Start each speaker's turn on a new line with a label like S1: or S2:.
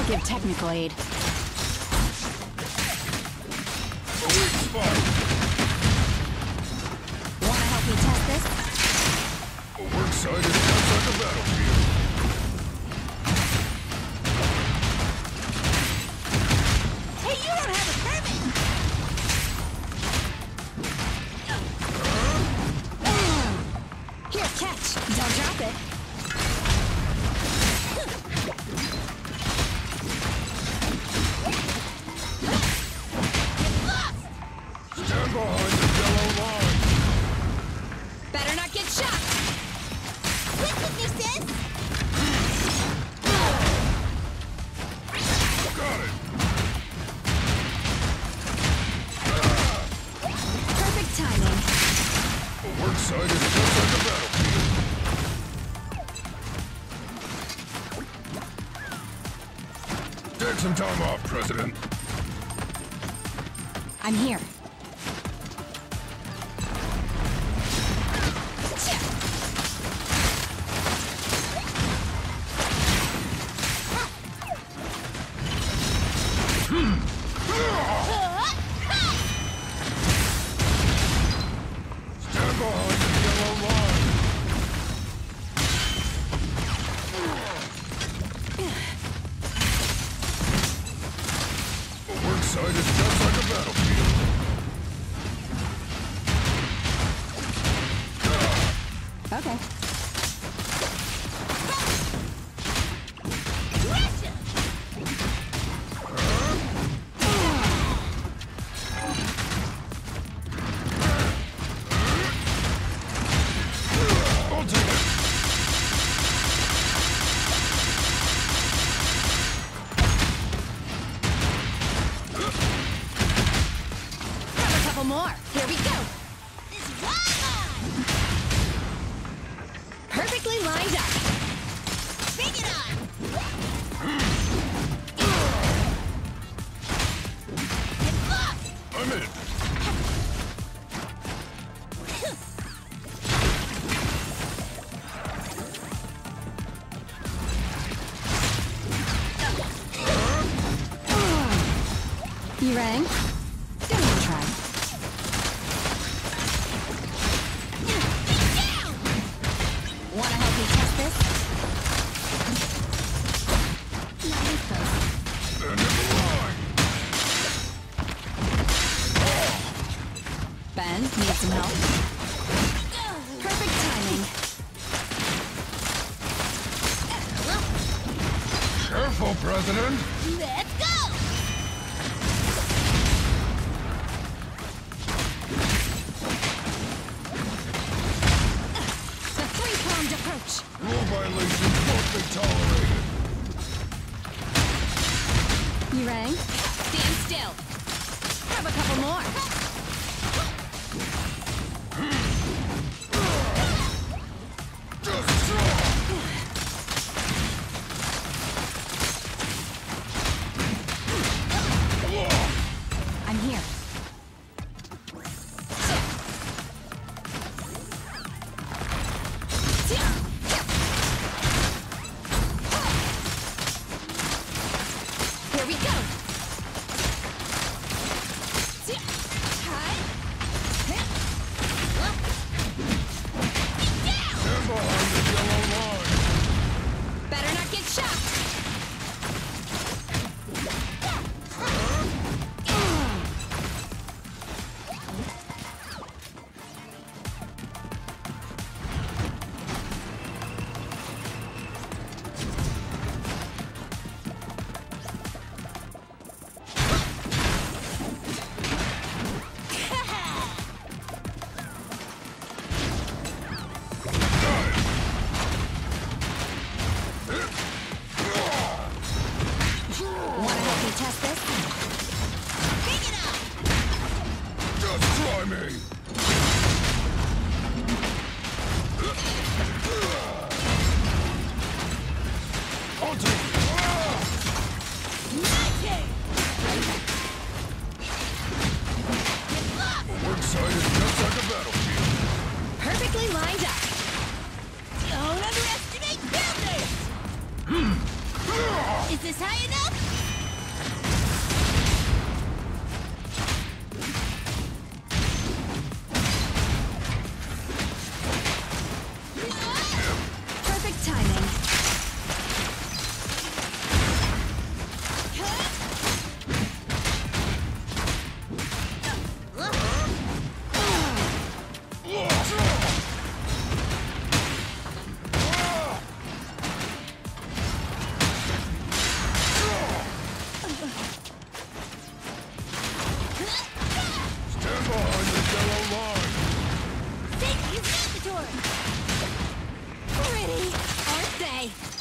S1: give technical aid.
S2: A weak spot.
S1: Wanna help me test this?
S2: A work site is just like a battlefield.
S1: Hey, you don't have a permit! Here, catch. Don't drop it.
S2: Stand behind the yellow line.
S1: Better not get shot! Quick with me, sis!
S2: Got it.
S1: Perfect timing.
S2: A work site is just like a battlefield. Take some time off, President.
S1: I'm here.
S2: Stand behind the yellow line. A work site is just like a battlefield.
S1: Okay.
S2: I'll take it.
S1: Grab a couple more. Here we go. Perfectly lined up. Bring it on.
S2: I'm in.
S1: You rang? Don't even try. Wanna help me test this? Not this close.
S2: End of the line.
S1: Ben, need some help? Perfect timing.
S2: Careful, President.
S1: Let's go! The three-pronged approach.
S2: Rule violations won't be tolerated.
S1: You rang? Stand still. Grab a couple more.
S2: Just strong.
S1: I'm here. Here we go. this high enough? Perfect timing.
S2: Stand behind the yellow line.
S1: Safety is mandatory. Pretty, aren't they?